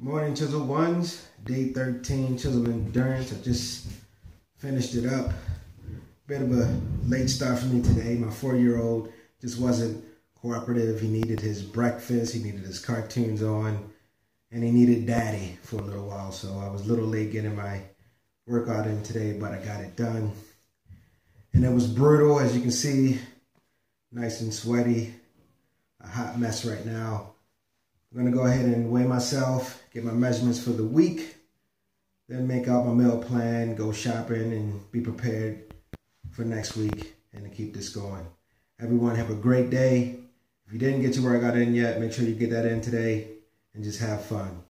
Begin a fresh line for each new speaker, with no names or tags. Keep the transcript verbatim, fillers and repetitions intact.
Morning, Chisel Ones, day thirteen, Chisel Endurance. I just finished it up. Bit of a late start for me today. My four-year-old just wasn't cooperative. He needed his breakfast, he needed his cartoons on, and he needed daddy for a little while. So I was a little late getting my workout in today, but I got it done. And it was brutal, as you can see, nice and sweaty, a hot mess right now. I'm going to go ahead and weigh myself, get my measurements for the week, then make out my meal plan, go shopping, and be prepared for next week and to keep this going. Everyone have a great day. If you didn't get your workout in yet, make sure you get that in today and just have fun.